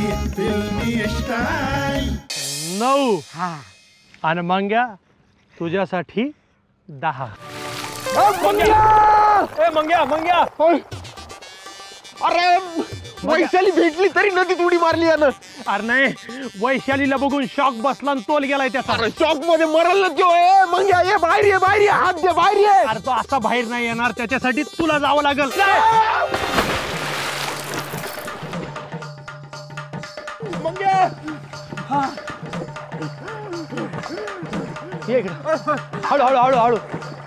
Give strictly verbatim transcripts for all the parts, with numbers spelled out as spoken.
फिल्मी स्टाईल नऊ हा आणि मंग्या तुझ्यासाठी दहा. मंग्या मंग्या मंग्या अरे वैशाली भेटली तरी नदीत उडी मारली यानं. अरे नाही, वैशालीला बघून शॉक बसला आणि तोल गेलाय त्याचा. शॉक मध्ये मरल तो. ए मंग्या ये बाहेर ये बाहेर ये हात दे बाहेर ये. अरे तो असा बाहेर नाही येणार, त्याच्यासाठी तुला जावं लागल. मंग्या ये इकडे. हळू हळू हळू हळू.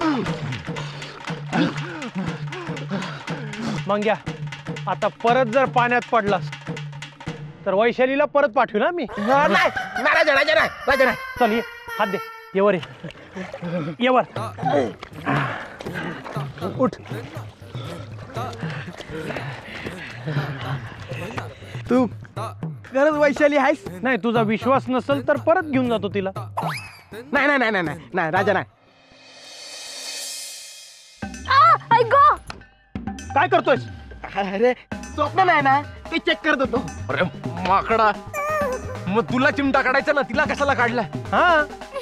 मंग्या आता परत जर पाण्यात पडलास तर वैशालीला परत पाठवू ना मी. नाही नाही राजा राजा नाही राजा नाही. चल ये हात दे. ये वर ये. ये वर उठ. तू खरंच वैशाली आहेस? नाही, तुझा विश्वास नसेल तर परत घेऊन जातो तिला. नाही नाही नाही नाही नाही राजा नाही. काय करतोयस? अरे स्वप्न नाही ना, ते चेक करत होतो. अरे माकडा, मग तुला चिमटा काढायचा ना, तिला कशाला काढला? हा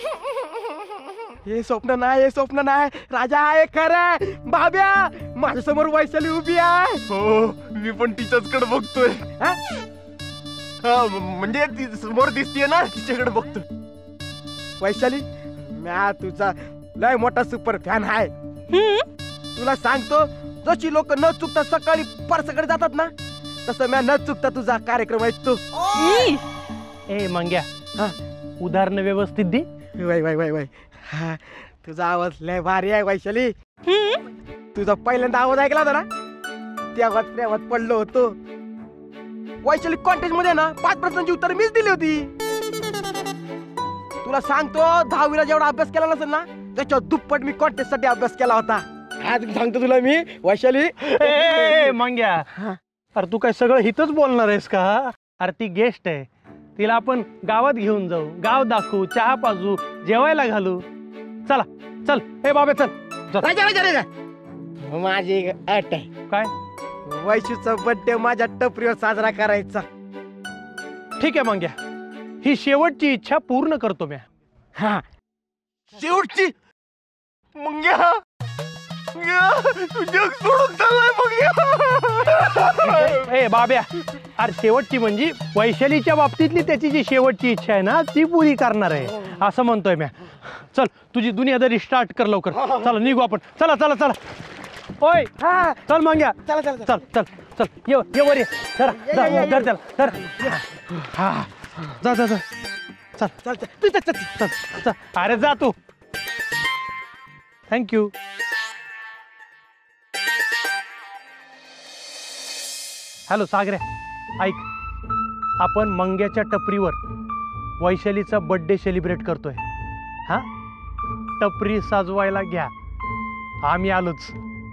हे स्वप्न नाही, हे स्वप्न नाही राजा, आहे खरं. बाब्या माझ्या समोर वैशाली उभी आहे. हो मी पण तिच्याचकडे बघतोय. म्हणजे ती समोर दिसतीये ना, तिच्याकडे बघतोय. वैशाली म्या तुझा लय मोठा सुपर फॅन आहे. तुला सांगतो, जशी लोक न चुकता सकाळी परसकडे जातात ना, तसं म्या न चुकता तुझा कार्यक्रम ऐकतो. ए मंग्या, उदाहरण व्यवस्थित दे. वय वय वय वय हा, तुझा आवाज लय भारी आहे वैशाली. तुझा पहिल्यांदा आवाज ऐकला होता ना, तेव्हा तेव्हाच पडलो होतो. वैशाली कॉन्टेस्ट मध्ये ना पाच प्रश्नांची उत्तर मीच दिली होती. तुला सांगतो, दहावीला जेवढा अभ्यास केला नसेल ना, त्याच्या दुप्पट मी कॉन्टेस्ट साठी अभ्यास केला होता. सांगतो तुला मी वैशाली. मंग्या, अरे तू काय सगळं हितच बोलणार आहेस का? अरे ती गेस्ट आहे, तिला आपण गावात घेऊन जाऊ, गाव दाखवू, चहा पाजू, जेवायला घालू. चला चल. ए बाबे चल. राजा राजा राजा, माझी एक अट आहे. काय? वैशूचा बर्थडे माझ्या टपरीवर साजरा करायचा. ठीक आहे मंग्या, ही शेवटची इच्छा पूर्ण करतो मी. हा शेवटची? मंग्या जग सोडून चाललाय मंग्या. ए बाब्या, अरे शेवटची म्हणजे वैशालीच्या बाबतीतली त्याची जी शेवटची इच्छा आहे ना, ती पुरी करणार आहे असं म्हणतोय मी. चल तुझी दुनियादारी स्टार्ट कर लवकर. चला निघू आपण. चला चला चला. ओय चल मंग्या. चला चला चल चल चल. ये ये वर ये. धर धर धर धर. हा जा जा जा. चल चल चल चल चल चल. अरे जा तू. थँक्यू. हॅलो सागरे, ऐक, आपण मंग्याच्या टपरीवर वैशालीचा बर्थडे सेलिब्रेट करतोय. हा, टपरी साजवायला घ्या, आम्ही आलोच.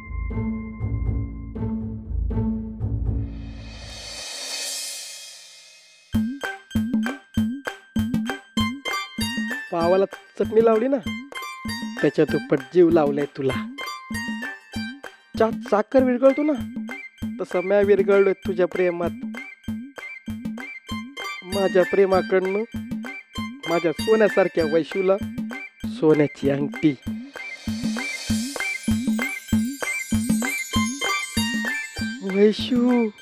पावाला चटणी लावली ना, त्याच्या दुप्पट जीव लावलाय तुला. चात साखर विरघळतो ना, तसा म्या विरघळलोय तुझ्या प्रेमात. माझ्या प्रेमाकडनं माझ्या सोन्यासारख्या वैशूला सोन्याची अंगठी. वैशू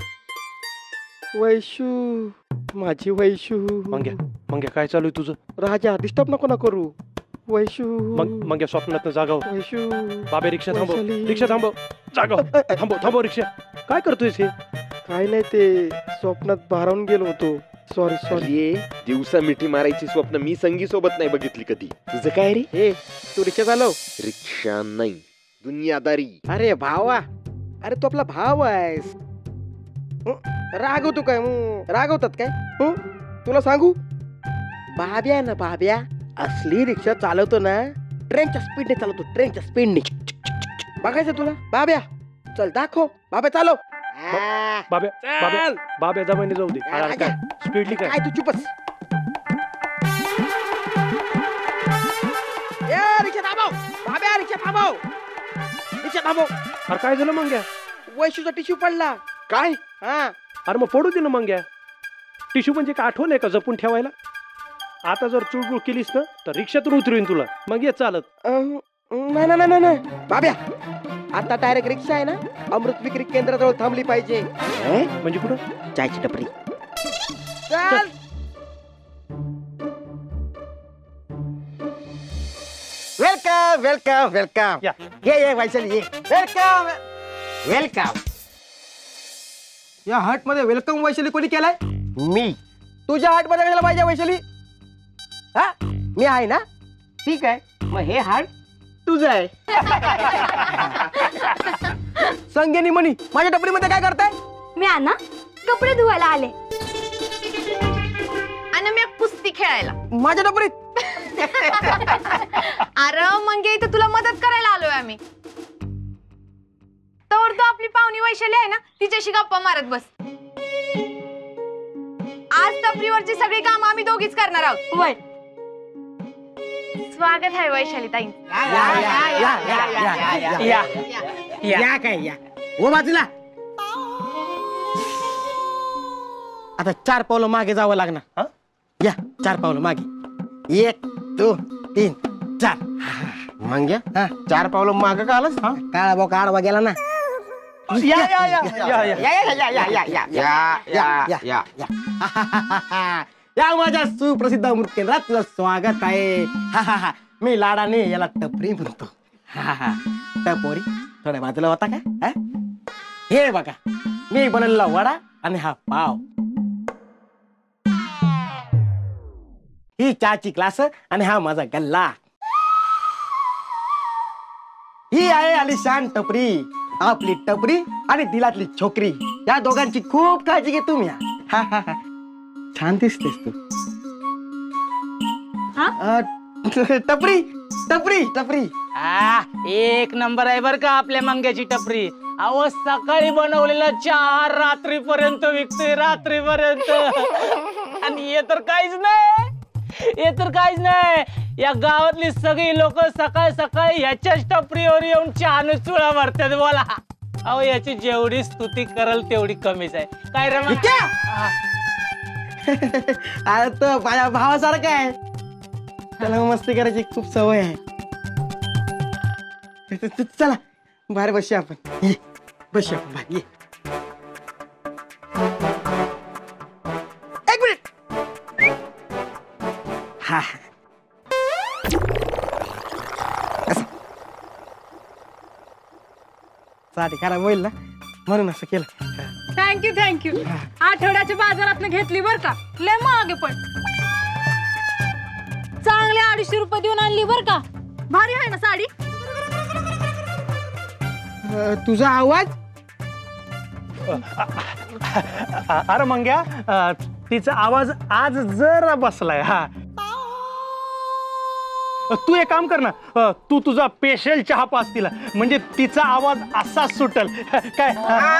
वैशू माझी वैशू. मंग्या मंग्या काय चालू आहे तुझं? राजा डिस्टर्ब नको ना करू. वैशू मग मंग्या स्वप्नात जागाव. वैशू बाबे रिक्षा थांबव. रिक्षा थांबव. जागाव. थांबव थांबव रिक्षा. काय करतोयस हे? काय नाही, ते स्वप्नात भारावून गेलो होतो. Sorry sorry. दिवसा मिठी मारायची स्वप्न मी संगी सोबत नाही बघितली कधी. तुझं काय रे? हे तू रिक्षा चालव. रिक्षा नाही, दुनियादारी. अरे भावा, अरे तू आपला भाव आहेस. रागवतो काय? रागवतात काय? तुला सांगू, बाब्या ना बाब्या असली रिक्षा चालवतो ना, ट्रेनच्या स्पीडने चालवतो, ट्रेनच्या स्पीडने. बघायचं तुला? बाब्या चल दाखव. बाब्या चालव. बाब्या बाब्या बाब्या जमाने जाऊ दे. स्पीडली काय? काय तू चुपच. रिक्षा थांबव बाब्या, रिक्षा थांबव, रिक्षा थांबव. अरे काय झालं मंग्या? वैशूचा टिश्यू पडला. काय? हा. अरे मग फोडू दे ना मंग्या. टिश्यू म्हणजे काय आठवण आहे का जपून ठेवायला? आता जर चुळबुळ केलीस ना तर रिक्षातून उतरवीन तुला, मग ये चालत. अं, नाही नाही नाही नाही बाब्या, आता डायरेक्ट रिक्षा आहे ना अमृत विक्री केंद्राजवळ थांबली पाहिजे. म्हणजे कुठं? चायची टपरी. चल. Welcome welcome welcome. या. ये ये वैशाली ये. Welcome welcome. या हट मध्ये वेलकम वैशाली कोणी केलाय? मी. तुझ्या हट मध्ये कशाला पाहिजे वैशाली? हा मी आहे ना. ठीक आहे, मग हे हाट तुझं आहे. संगेनी म्हणी माझ्या टपरीमध्ये काय करताय? मी ना कपडे धुवायला आले आणि मी कुस्ती खेळायला माझ्या टपरीत. अरे मंगे इथे तुला मदत करायला आलोय आम्ही. तर तो आपली पाहुणी वैशाली आहे ना, तिच्याशी गप्पा मारत बस. आज टपरीवरची सगळी कामं आम्ही दोघीच करणार आहोत. वय स्वागत आहे वैशाली ताई. या या काय या ओ बाजूला. आता चार पावलं मागे जावं लागणार. या चार पावलं मागे. एक दोन तीन चार. मग चार पावलं मागे का आलंस? काळा भाऊ काढवा गेला ना. या या या या या. या माझ्या सुप्रसिद्ध अमृत केंद्रात तुझं स्वागत आहे. मी लाडाने याला टपरी म्हणतो. टपोरी थोड्या बाजूला होता का? हे बघा मी बनवलेला वडा आणि हा पाव. ही चहाची ग्लास आणि हा माझा गल्ला. ही आहे आलिशान टपरी, आपली टपरी आणि दिलातली छोकरी. या दोघांची खूप काळजी घे तुम्ही. छान दिसतेस तू. टपरी टपरी टपरी. आ, एक नंबर आहे बर का आपल्या मंग्याची टपरी. अहो सकाळी बनवलेला चहा रात्रीपर्यंत विकते, रात्रीपर्यंत. आणि हे तर काहीच नाही, हे तर काहीच नाही. या गावातली सगळी लोक सकाळी सकाळी ह्याच्याच टपरीवर येऊन चहाने चुळा मारतात. बोला अहो याची जेवढी स्तुती करल तेवढी कमीच आहे. काय रे अरे तो माझ्या भावासारखा आहे, त्याला मस्ती करायची खूप सवय आहे. चला बाहेर बसूया आपण. ये बसूया आपण बाहेर. ये एक मिनिट. हा साठी खराब होईल ना म्हणून असं केलं. Thank you thank you. आठवड्याच्या बाजारात घेतली बर का, लय महागे पण चांगले अडीचशे रुपये देऊन आणली बर का. भारी आहे ना साडी. तुझा आवाज अरे मंग्या, तिचा आवाज आज जरा बसलाय. हा तू एक काम कर ना, तू तुझा स्पेशल चहा पास तिला, म्हणजे तिचा आवाज असाच सुटल. काय?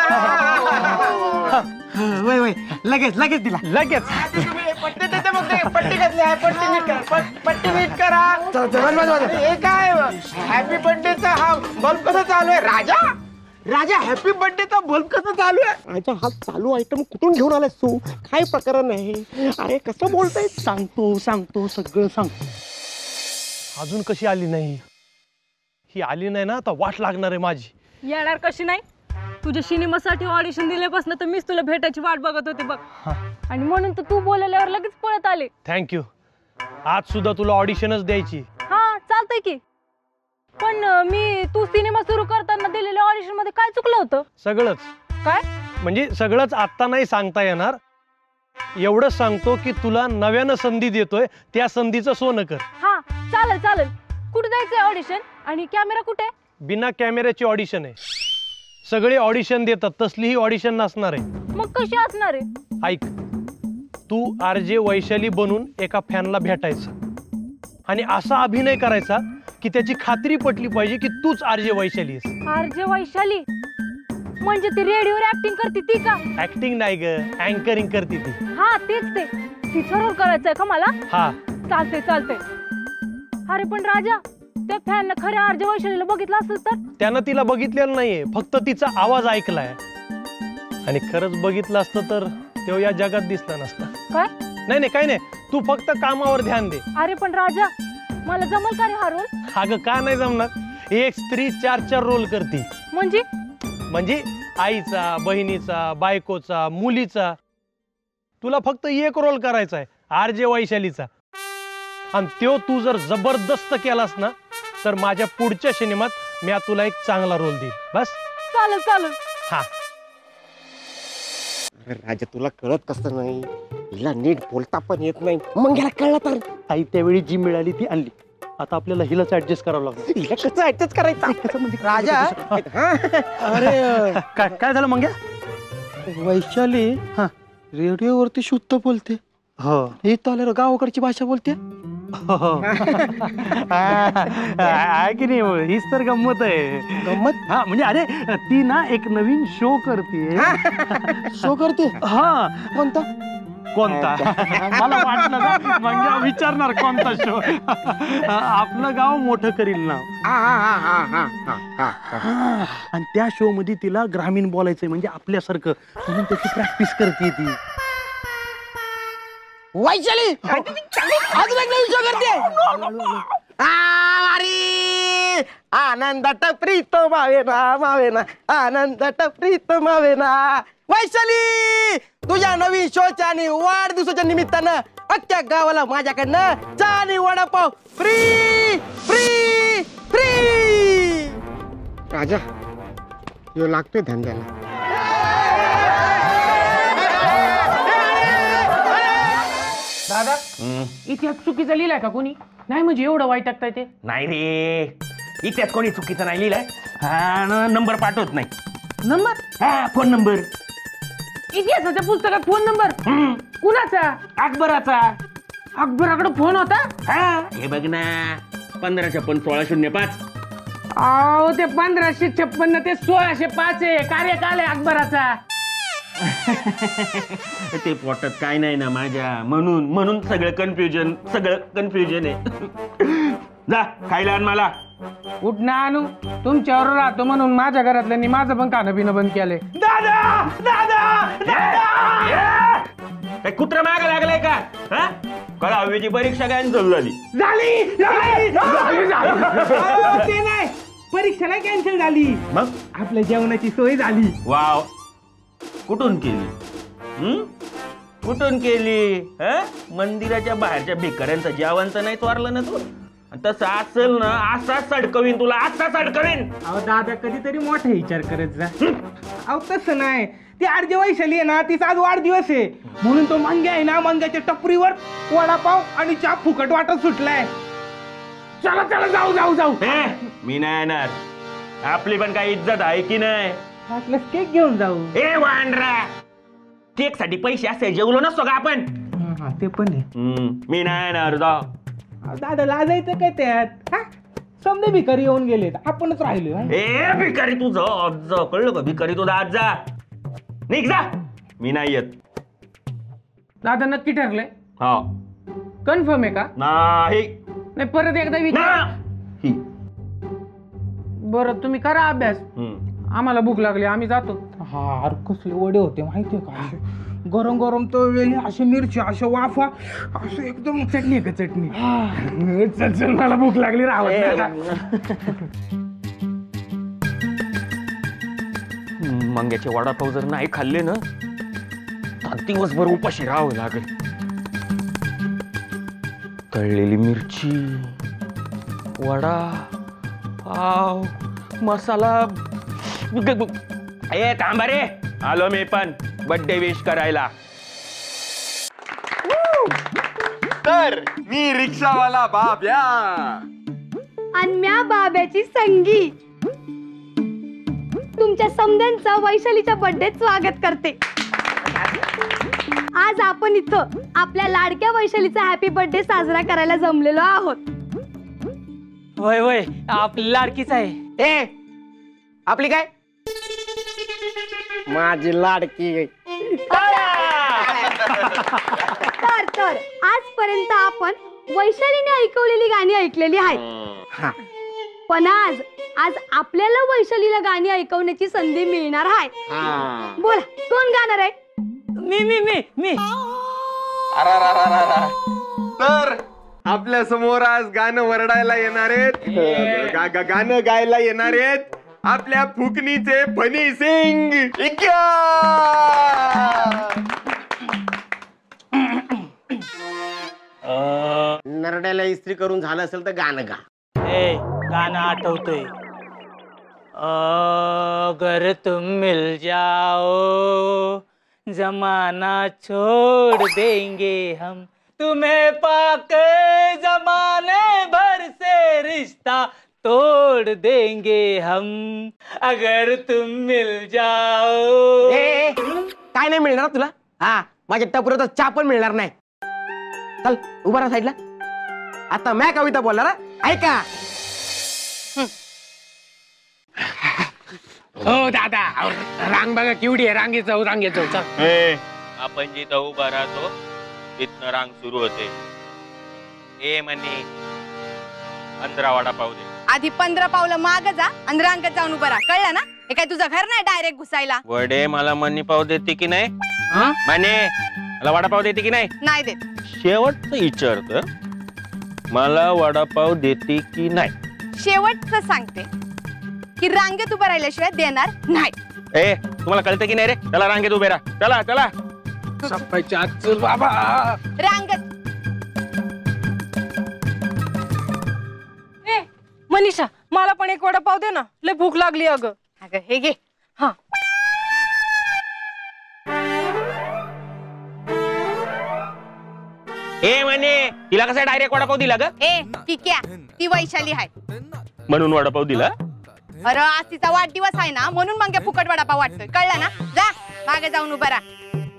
वय वय लगेच लगेच दिला लगेच. पट्टी देते मग ते. पट्टी घातली आहे. पट्टी नीट करा. पट्टी नीट करा. हे काय हॅपी बर्थडेचा हा बल्ब कसा चालू आहे? राजा राजा हॅपी बर्थडेचा बल्ब कसा चालू आहे? राजा हा चालू आयटम कुठून घेऊन आलास तू? काय प्रकरण आहे? अरे कसं बोलताय? सांगतो सांगतो सगळं सांगतो. अजून कशी आली नाही? ही आली नाही ना तर वाट लागणार आहे माझी. येणार कशी नाही? तुझ्या सिनेमासाठी ऑडिशन दिल्यापासून तर मीच तुला भेटायची वाट बघत होते बघ. आणि म्हणून तर तू बोलल्यावर लगेच पळत आले. थँक्यू. आज सुद्धा तुला ऑडिशनच द्यायची. हा चालतंय की, पण मी तू सिनेमा सुरू करताना दिलेल्या ऑडिशन मध्ये काय चुकलं होतं? सगळंच. काय म्हणजे सगळंच आता नाही सांगता येणार. एवढंच सांगतो की तुला नव्यानं संधी देतोय, त्या संधीचं सोनं कर. हा चालेल चालेल. कुठे जायचंय ऑडिशन आणि कॅमेरा कुठे? बिना कॅमेऱ्याची ऑडिशन आहे. सगळे ऑडिशन देतात, तसली ही ऑडिशन नसणार आहे. मग कशी असणार आहे? ऐक, तू आरजे वैशाली बनून एका फॅनला भेटायचं आणि असा अभिनय करायचा की त्याची खात्री पटली पाहिजे की तूच आरजे वैशाली आहेस. आरजे वैशाली म्हणजे ती रेडिओवर ऍक्टिंग करते ती का? ऍक्टिंग नाही ग, अँकरिंग करते ती. हा तेच ते. ती ठरवून करायचंय का मला? हा चालते चालते. अरे पण राजा, त्या फॅन खऱ्या आरजे वैशालीला बघितलं असेल तर? त्यानं तिला बघितलेलं नाहीये, फक्त तिचा आवाज ऐकलाय. आणि खरंच बघितलं असतं तर तो या जगात दिसला नसता. काय? नाही नाही काही नाही, तू फक्त कामावर ध्यान दे. अरे पण राजा, मला जमल का रे हा रोल? अगं का नाही जमणार, एक स्त्री चार चार रोल करते. म्हणजे म्हणजे आईचा, बहिणीचा, बायकोचा, मुलीचा. तुला फक्त एक रोल करायचा आहे, आर जे वैशालीचा. आणि तो तू जर जबरदस्त केलास ना तर माझ्या पुढच्या सिनेमात मी तुला एक चांगला रोल देईन. बस चालेल चालेल. हा. राजा तुला कळत कसं नाही, हिला नीट बोलता पण येत नाही, मग याला कळलं तर. आई त्यावेळी जी मिळाली ती आणली, आता आपल्याला हिलाच ऍडजस्ट करावं लागतं. हिला कसं ऍडजस्ट करायचं राजा? अरे काय काय झालं मंग्या? वैशाली हा रेडिओवरती शुद्ध बोलते. हो हे तर गावाकडची भाषा बोलते. आहे की नाही, हीच तर गंमत आहे. गंमत? हा म्हणजे अरे ती ना एक नवीन शो करते. शो करते? हा. कोणता? कोणता? मला वाटलं ना मंग्या विचारणार कोणता शो. आपलं गाव मोठं करील नाव. आणि त्या शो मध्ये तिला ग्रामीण बोलायचंय, म्हणजे आपल्यासारखं, म्हणून त्याची प्रॅक्टिस करते ती. वैशाली अजून एक नवीन शो करते. आनंद टपरी तो मावेना मावेना, आनंद टपरी तो मावेना. वैशाली तुझ्या नवीन शोच्या आणि वाढदिवसाच्या निमित्तानं अख्ख्या गावाला माझ्याकडनं चहा आणि वडापाव फ्री फ्री फ्री. राजा यो लागतोय धंद्याला. दादा इतिहास चुकीचा लिहिलाय का कोणी? नाही म्हणजे एवढं वाईट टाकताय ते? नाही रे, इतिहास कोणी चुकीचा नाही लिहिलाय. हा नंबर पाठवत नाही. नंबर? हा फोन नंबर. इतिहासाच्या पुस्तकात फोन नंबर? कुणाचा? अकबराचा. अकबराकडे फोन होता? हा हे बघ ना, पंधराशे पण सोळा शून्य पाच. अहो ते पंधराशे छप्पन्न ते सोळाशे पाच आहे, कार्यकाल आहे अकबराचा. ते पोटात काय नाही ना माझ्या, म्हणून म्हणून सगळं कन्फ्युजन सगळं कन्फ्युजन आहे. जा खायला आण मला. उठणं आणू तुमच्यावर राहतो म्हणून माझ्या घरातल्यांनी माझं पण खाणं पिणं बंद केलंय. दादा दादा दादा, काय कुत्रा माग लागलाय का? हा कळा हवेची परीक्षा कॅन्सल झाली. झाली ते नाही, परीक्षा नाही कॅन्सल झाली, मग आपल्या जेवणाची सोय झाली. वाव, कुठून केली? हम्म कुठून केली? हा मंदिराच्या बाहेरच्या भिकाऱ्यांचं जेवणचं नाही चोरलं ना तू? तसं असेल ना असा सडकवीन तुला, असा सडकवीन. अहो दादा कधीतरी मोठा विचार करत जा. अहो तसं नाही, ती आरजे वैशाली आहे ना, तिचा आज वाढदिवस आहे म्हणून तो मंग्या आहे ना, मंग्याच्या टपरीवर वडापाव आणि चहा फुकट वाटत सुटलाय. चला चला जाऊ जाऊ जाऊ. मी नाही येणार, आपली पण काही इज्जत आहे की नाही? आपलं केक घेऊन जाऊ. ए वांड्रा, केक साठी पैसे असे जेवलो नसतो का आपण? ते पण आहे. मी नाही येणार. जाऊ दादा लाजायचं काय त्यात? समजा भिकारी येऊन गेलेत, आपणच राहिलो. ए भिकारी तुझं आज कळलं का? भिकारी तुझा आज जा, निघ जा. मी नाही येत. दादा नक्की ठरलंय? हा कन्फर्म आहे का? नाही नाही परत एकदा विचार. बरं तुम्ही करा अभ्यास, आम्हाला भूक लागली आम्ही जातो. हा अरे कसले वडे होते माहितीये का, गरम गरम तळलेली, अशी मिरची, अशा वाफा, असं एकदम चटणी आहे का चटणी. चल चल मला भूक लागली राहत. मंग्याचे वडापाव जर नाही खाल्ले ना तर दिवसभर उपाशी राहावं लागेल. तळलेली मिरची, वडा पाव, मसाला. ए थांबा रे, आलो मी पण बर्थडे विश करायला. तर मी रिक्षावाला बाब्या आणि म्या बाब्याची संगी तुमच्या समद्यांचा वैशालीच्या बर्थडे स्वागत करते. आज आपण इथं आपल्या लाडक्या वैशालीचा हॅपी बर्थडे साजरा करायला जमलेलो आहोत. होय होय आपली लाडकीच आहे. ए आपली काय? माझी लाडकी. तर तर आजपर्यंत आपण वैशालीने ऐकवलेली गाणी ऐकलेली आहेत, पण आज आज आपल्याला वैशालीला गाणी ऐकवण्याची संधी मिळणार आहे. बोला कोण गाणार आहे? मी मी मी मी तर आपल्या समोर आज गाणं वरडायला येणार आहेत गा- गा- गाणं गायला येणार आहेत आपल्या फुकणीचे फनी सिंग इक्या. नरड्याला इस्त्री करून झालं असेल तर गाणं गा. ए गाणं आठवतोय. अगर तुम मिल जाओ जमाना छोड़ देंगे हम तुम्हें पाके जमाने भर से रिश्ता तोड़ देंगे हम अगर तुम मिल जाओ. ए, काय नाही मिळणार तुला? हा माझ्या टपरीचा चहा पण मिळणार नाही. चल उभा राहा साईडला. आता मी कविता बोलणार हा. ऐका. हो दादा रांग बघा केवढी आहे. रांगेत जाऊ रांगेत जाऊ चल. आपण जिथं उभा राहतो तिथनं रांग सुरू होते. ए म्हणे पंधरा वडापाव दे. आधी पंधरा पावलं माग जा आणि रांगत जाऊन उभं राहा. कळलं ना? हे काय तुझं घर नाही डायरेक्ट घुसायला. वडे मला मनी पाव देते की नाही? म्हणे मला वडापाव देते की नाही? नाही देत. शेवटचं विचारतं मला वडापाव देते की नाही? शेवटचं सांगते की रांगेत उभं राहिल्याशिवाय देणार नाही. ए तुम्हाला कळतं की नाही रे? चला रांगेत उभे राहा. चला चला. बाबा रांगत. ए मनीषा मला पण एक वडापाव दे ना. लय भूक लागली अगं. अगं हे घे. हा ए म्हणे तिला कसं डायरेक्ट वडापाव दिला ग? ए किक्या ती वैशाली आहे म्हणून वडापाव दिला? अरे आज तिचा वाढदिवस आहे ना म्हणून मग फुकट वडापाव वाटतोय. कळलं ना? जा मागे जाऊन उभा राहा.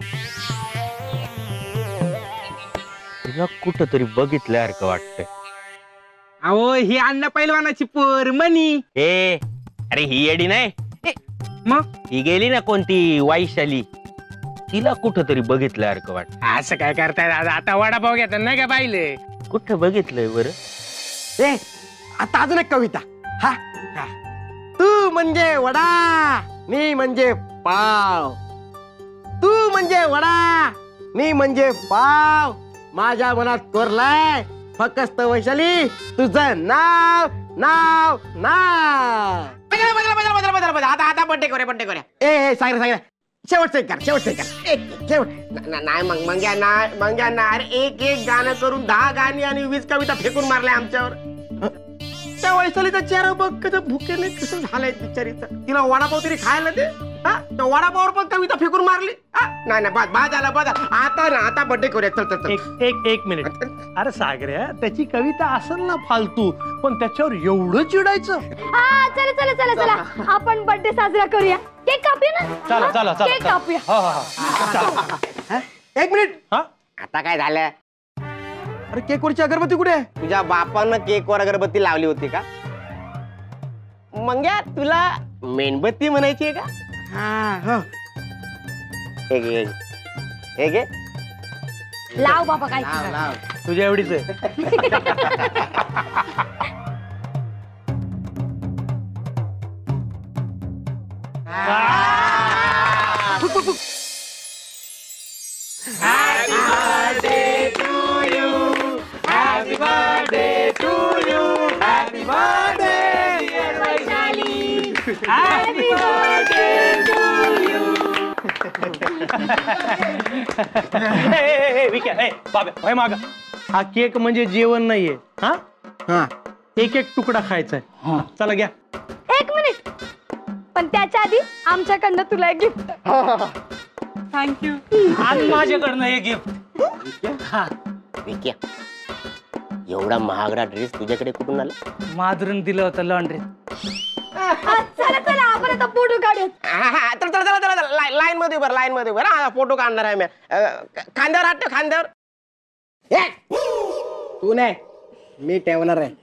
तिला कुठं तरी बघितल्यासारखं वाटतंय. अहो ही अण्णा पैलवानाची पोर मनी. ए अरे ही येडी नाही. मग ही गेली ना कोणती वैशाली. तिला कुठं तरी बघितल्यासारखं वाटत. असं काय करताय दादा? आता वडापाव घेतात नाही का पाहिले? कुठं बघितलंय बरं? ए आता अजून एक कविता. हा तू म्हणजे वडा मी म्हणजे पाव. तू म्हणजे वडा मी म्हणजे पाव. माझ्या मनात कोरलाय फक्त वैशाली तुझं नाव नाव नाव. बदला बदला बदला बदला बदला बदला. आता आता बड्डे करूया बड्डे करूया. ए ए सागर सागर शेवटचं एक कर शेवटचं एक कर. एक शेवट ना- नाही मग मंग्या ना मंग्या ना अरे एक एक गाणं करून दहा गाणी आणि वीस कविता फेकून मारल्या आमच्यावर. त्या वैशालीचा चेहरा बघ कसं भुकेने कसं झालंय बिचारीचं. तिला वडापाव तरी खायला दे. हा त्या वडापावर पण कविता फेकून मारली. नाही नाही बाद बाद झाला बाद झाला. आता ना आता बड्डे करूया. चल चल चल. एक एक एक मिनिट. अरे सागऱ्या त्याची कविता असेल ना फालतू पण त्याच्यावर एवढं चिडायचं? हा चला चला चला चला आपण बर्थडे साजरा करूया. केक कापूया ना. चला चला चला केक कापूया. हा हा चला. एक मिनिट. हा आता काय झालं? अरे केकवरची अगरबत्ती कुठे आहे? तुझ्या बापानं केकवर अगरबत्ती लावली होती का? मंग्या तुला मेणबत्ती म्हणायची आहे का? हा हो. हे घे हे घे. लाव बाबा काय लाव लाव. तुझ्या एवढीच आहे. माग हा केक म्हणजे जेवण नाहीये. हा हा एक एक तुकडा खायचा आहे. चला घ्या. एक मिनिट पण त्याच्या आधी आमच्याकडनं तुला एक गिफ्ट. थँक्यू. आणि माझ्याकडनं हे गिफ्ट. विक्या एवढा महागडा ड्रेस तुझ्याकडे कुठून आला? माधुरीन दिलं होतं लॉन्ड्री. चला चला आपण आता फोटो काढूयात. चला चला चला चला लाईन मध्ये उभं लाईन मध्ये उभं हा फोटो काढणार आहे मी. खांद्यावर हात ठेव खांद्यावर. तू नाही मी ठेवणार आहे.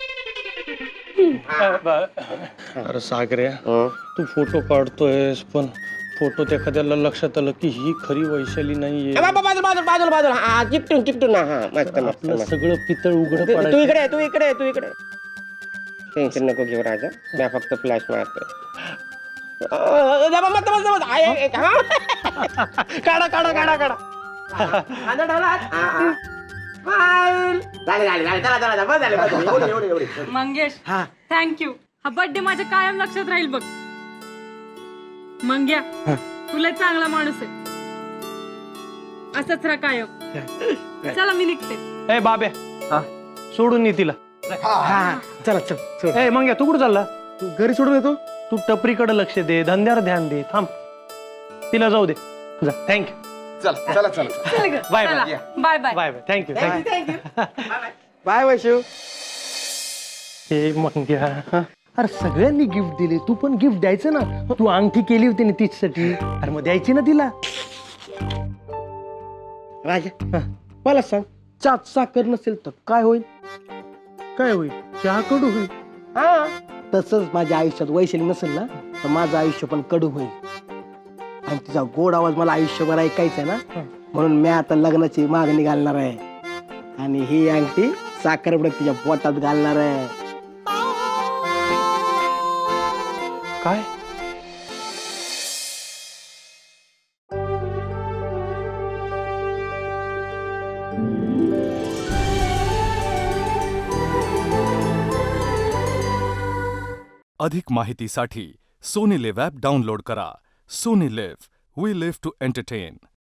अरे सागऱ्या तू फोटो काढतोयस पण फोटोत एखाद्याला लक्षात आलं की ही खरी वैशाली नाहीये. बाजूला बाजूला बाजूला बाजूला हा चिकटून चिकटून ना. हा मस्त मस्त आपलं सगळं पितळ उघड तू पडायचं. इकडे तू इकडे तू इकडे. टेन्शन नको घेऊ राजा मी फक्त फ्लॅश मारतो. जबरदस्त, जबरदस्त. आय, आय, आय, हा. काढा काढा काढा काढा कांदा ठेवला. हा, हा. Smile. झाले झाले झाले चला चला चला. बस झाले बस झाले. एवढे एवढे एवढे. मंगेश हा. थँक्यू. हा बर्थडे माझ्या कायम लक्षात राहील बघ. मंग्या तुला चांगला माणूस आहे, असंच राहा कायम. चला मी निघते. ए बाब्या हा सोडून ये तिला. हा चला चल चल. ए मंग्या तू कुठं चालला? घरी सोडून येतो. तू टपरीकडे लक्ष दे, धंद्यावर ध्यान दे. थांब तिला जाऊ दे. जा थँक्यू. चला चला चला चल ग. बाय चला. Bye bye bye. Bye bye thank you thank you. Bye Vaishu. हे मंग्या हा. अरे सगळ्यांनी गिफ्ट दिले, तू पण गिफ्ट द्यायचं ना. तू अंगठी केली होती ना तिच्यासाठी, अरे मग द्यायची ना तिला. राजा मला सांग, चाट साखर नसेल तर काय होईल? काय होईल? चहा कडू होईल. हा तसंच माझ्या आयुष्यात वैशाली नसेल ना तर माझं आयुष्य पण कडू होईल. आणि तिचा गोड आवाज मला आयुष्यभर ऐकायचा आहे ना, म्हणून मी आता लग्नाची मागणी घालणार आहे. आणि ही अंगठी साखरपुड्यात तिच्या पोटात घालणार आहे. काय? अधिक माहितीसाठी सोनी लिव्ह ॲप डाउनलोड करा. Sony Liv, we live to entertain.